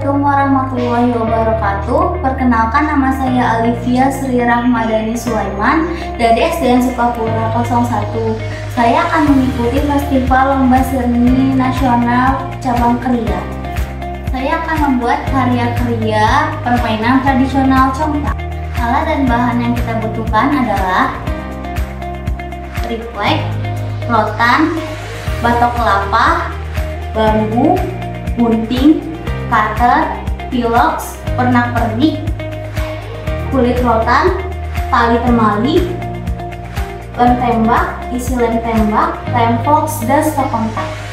Assalamualaikum warahmatullahi wabarakatuh. Perkenalkan, nama saya Alivia Sri Rahmadani Sulaiman dari SDN Sukapura 01. Saya akan mengikuti Festival Lomba Seni Nasional Cabang Kriya. Saya akan membuat karya kriya permainan tradisional Congtak. Alat dan bahan yang kita butuhkan adalah triplek, rotan, batok kelapa, bambu, gunting, cutter, piloks, pernak-pernik, kulit rotan, tali temali, lem tembak, isi lem tembak, lem fox, dan stok kontak.